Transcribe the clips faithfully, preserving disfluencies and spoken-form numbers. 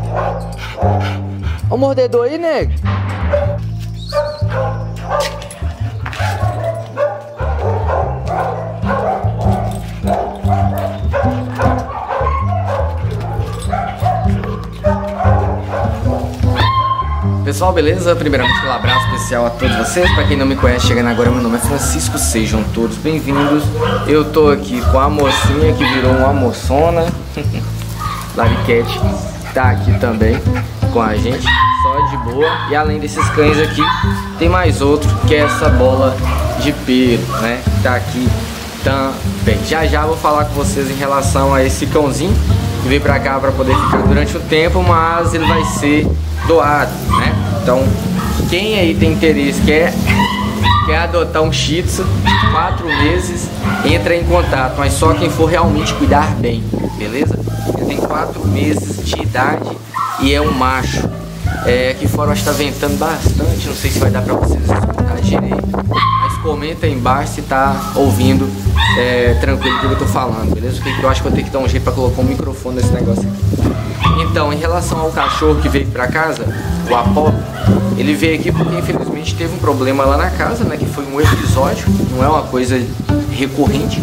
Ó o mordedor aí, nego. Pessoal, beleza? Primeiramente um abraço especial a todos vocês. Pra quem não me conhece, chegando agora, meu nome é Francisco. Sejam todos bem-vindos. Eu tô aqui com a mocinha que virou uma moçona. Lariquete tá aqui também com a gente, só de boa. E além desses cães aqui, tem mais outro, que é essa bola de pelo, né? Tá aqui também. Já já vou falar com vocês em relação a esse cãozinho que veio pra cá pra poder ficar durante o tempo, mas ele vai ser doado, né? Então, quem aí tem interesse, quer, quer adotar um Shih Tzu, quatro meses, entra em contato, mas só quem for realmente cuidar bem, beleza? Ele tem quatro meses de idade e é um macho. É, aqui fora acho que tá ventando bastante, não sei se vai dar pra vocês escutar direito, mas comenta aí embaixo se tá ouvindo é, tranquilo o que eu tô falando, beleza? Porque eu acho que eu tenho que dar um jeito pra colocar um microfone nesse negócio aqui. Então, em relação ao cachorro que veio pra casa, o Apolo, ele veio aqui porque infelizmente teve um problema lá na casa, né? Que foi um episódio, não é uma coisa recorrente.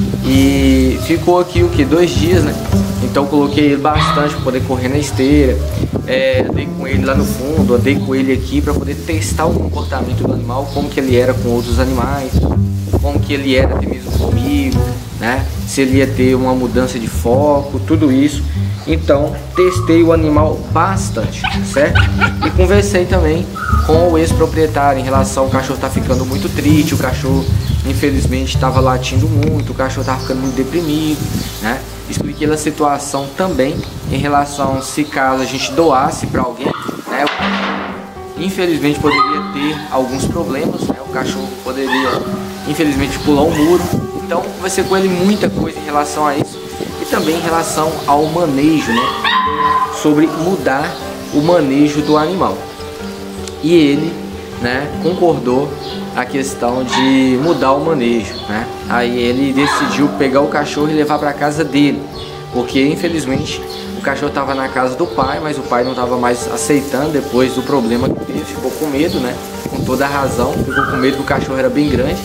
E ficou aqui o que? Dois dias, né? Então coloquei ele bastante para poder correr na esteira. É, andei com ele lá no fundo, andei com ele aqui para poder testar o comportamento do animal, como que ele era com outros animais, como que ele era até mesmo comigo, né? Se ele ia ter uma mudança de foco, tudo isso. Então testei o animal bastante, certo? E conversei também com o ex-proprietário em relação ao cachorro tá ficando muito triste, o cachorro infelizmente estava latindo muito, o cachorro estava ficando muito deprimido, né? Expliquei a situação também em relação se caso a gente doasse para alguém, né? Infelizmente poderia ter alguns problemas, né? O cachorro poderia infelizmente pular um muro. Então conversei com ele muita coisa em relação a isso e também em relação ao manejo, né? Sobre mudar o manejo do animal. E ele, né, concordou a questão de mudar o manejo, né? Aí ele decidiu pegar o cachorro e levar para casa dele, porque infelizmente o cachorro estava na casa do pai, mas o pai não estava mais aceitando depois do problema que teve, ficou com medo, né? Com toda a razão, ficou com medo que o cachorro era bem grande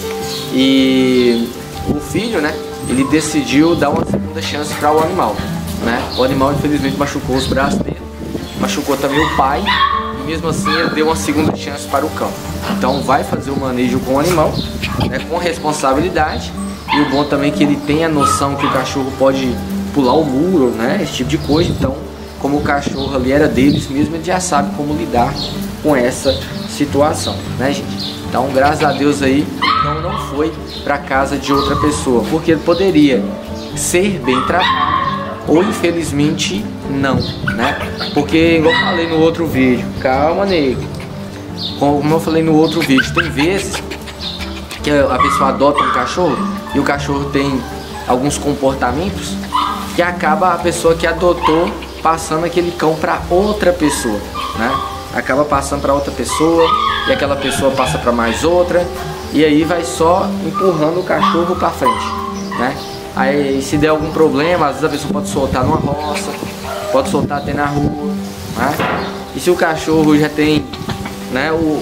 e o filho, né? Ele decidiu dar uma segunda chance para o animal, né? O animal infelizmente machucou os braços dele, machucou também o pai. Mesmo assim ele deu uma segunda chance para o cão. Então vai fazer o manejo com o animal, né, com responsabilidade. E o bom também é que ele tem a noção que o cachorro pode pular o muro, né, esse tipo de coisa. Então, como o cachorro ali era deles mesmo, ele já sabe como lidar com essa situação, né, gente? Então, graças a Deus aí, então não foi para casa de outra pessoa, porque ele poderia ser bem tratado ou infelizmente não, né? Porque igual eu falei no outro vídeo, calma nego, como eu falei no outro vídeo, tem vezes que a pessoa adota um cachorro e o cachorro tem alguns comportamentos que acaba a pessoa que adotou passando aquele cão para outra pessoa, né? Acaba passando para outra pessoa e aquela pessoa passa para mais outra e aí vai só empurrando o cachorro para frente, né? Aí se der algum problema, às vezes a pessoa pode soltar numa roça, pode soltar até na rua, né? E se o cachorro já tem, né, o,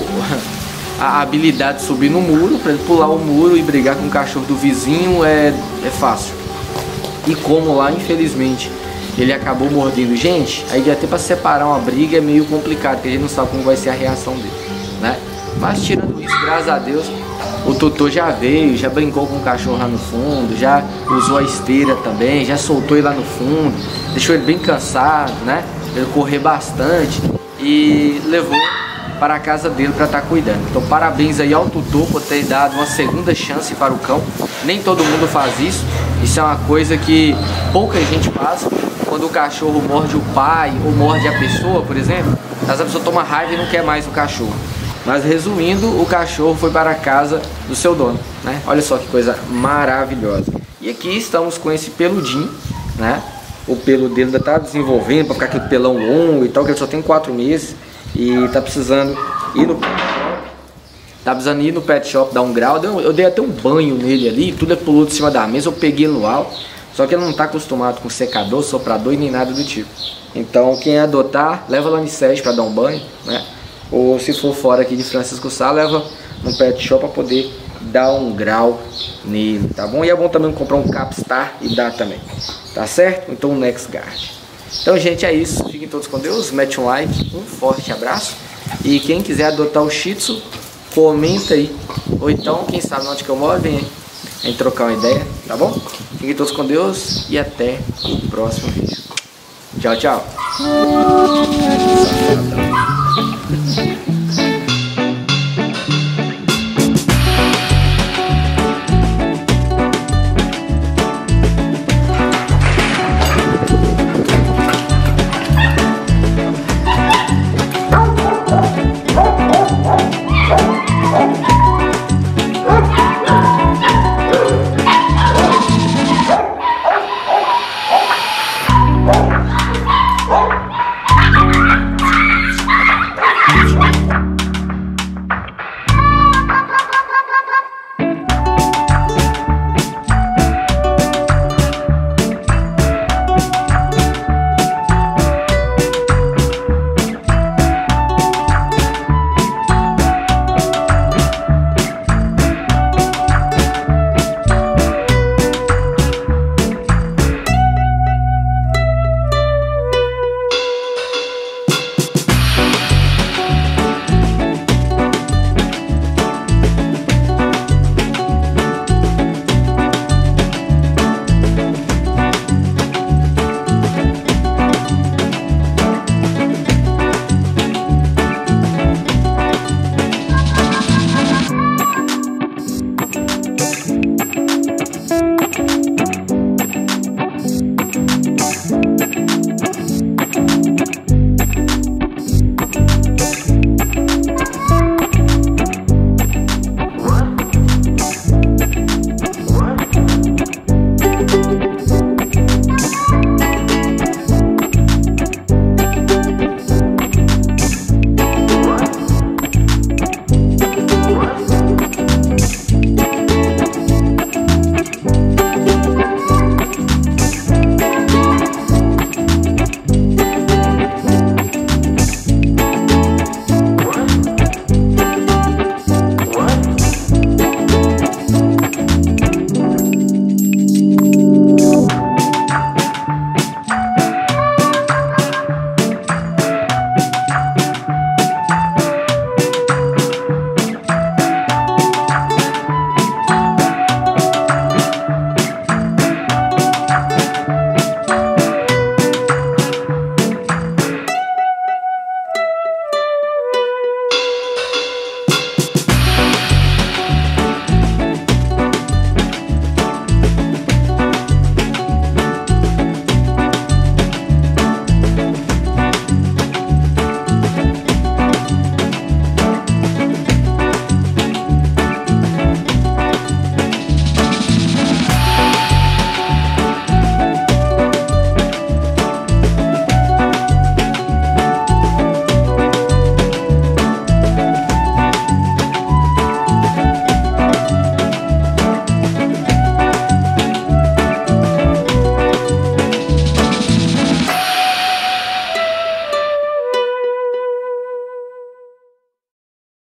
a habilidade de subir no muro, para ele pular o muro e brigar com o cachorro do vizinho é, é fácil. E como lá, infelizmente, ele acabou mordendo gente, aí até para separar uma briga é meio complicado, porque a gente não sabe como vai ser a reação dele, né? Mas tirando isso, graças a Deus, o tutor já veio, já brincou com o cachorro lá no fundo, já usou a esteira também, já soltou ele lá no fundo, deixou ele bem cansado, né? Ele correr bastante e levou para a casa dele para estar cuidando. Então parabéns aí ao tutor por ter dado uma segunda chance para o cão. Nem todo mundo faz isso, isso é uma coisa que pouca gente faz. Quando o cachorro morde o pai ou morde a pessoa, por exemplo, às vezes a pessoa toma raiva e não quer mais o cachorro. Mas resumindo, o cachorro foi para a casa do seu dono, né? Olha só que coisa maravilhosa. E aqui estamos com esse peludinho, né? O pelo dele ainda está desenvolvendo para ficar aquele pelão longo e tal, que ele só tem quatro meses e tá precisando ir no pet shop. Tá precisando ir no pet shop dar um grau. Eu dei até um banho nele ali, tudo é pulou de cima da mesa, eu peguei ele no alto, Só que ele não está acostumado com secador, soprador e nem nada do tipo. Então quem adotar, leva lá no SES para dar um banho, né? Ou se for fora aqui de Francisco Sá, leva num pet shop para poder dar um grau nele, tá bom? E é bom também comprar um Capstar e dar também, tá certo? Então um NexGard. Então, gente, é isso. Fiquem todos com Deus. Mete um like, um forte abraço. E quem quiser adotar o Shih Tzu, comenta aí. Ou então, quem sabe onde que eu moro, vem aí a gente trocar uma ideia, tá bom? Fiquem todos com Deus e até o próximo vídeo. Tchau, tchau.